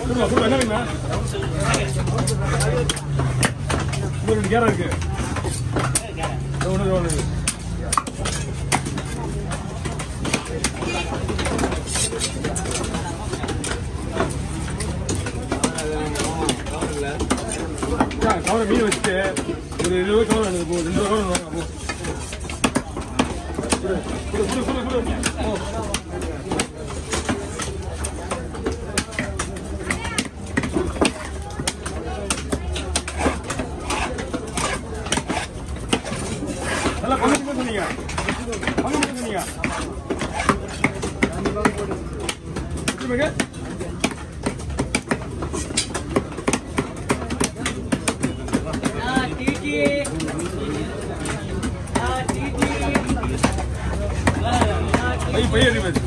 கேரா இருக்கு கவரை மீன் வச்சுட்டு ஒரு 20 கவர் வேணும் போ 2 கவர் வாங்க போ நல்லா பங்கு சொன்னீங்க பையன்